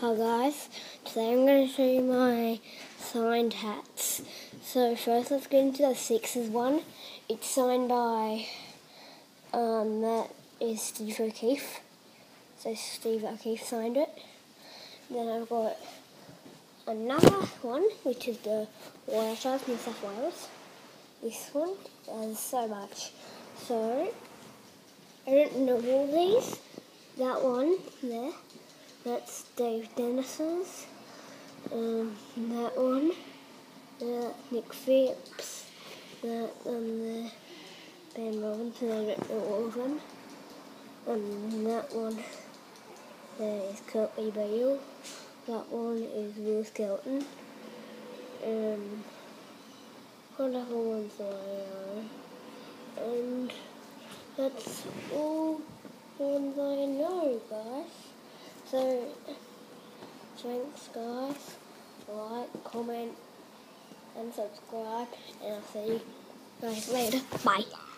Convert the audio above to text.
Hi guys, today I'm going to show you my signed hats. So first let's get into the SIXERS one. It's signed by, that is Steve O'Keefe. So Steve O'Keefe signed it. Then I've got another one, which is the Waratahs, New South Wales. This one, there's so much. So, I don't know all these. That one there. That's Dave Dennis's. That one, Nick Phipps. That the Ben Robinson. I don't know all of them. That one there is Curtly Bale. That one is Will Skelton. What other ones do I know? And that's all the ones I know, guys. So, thanks guys, like, comment and subscribe, and I'll see you guys later. Bye.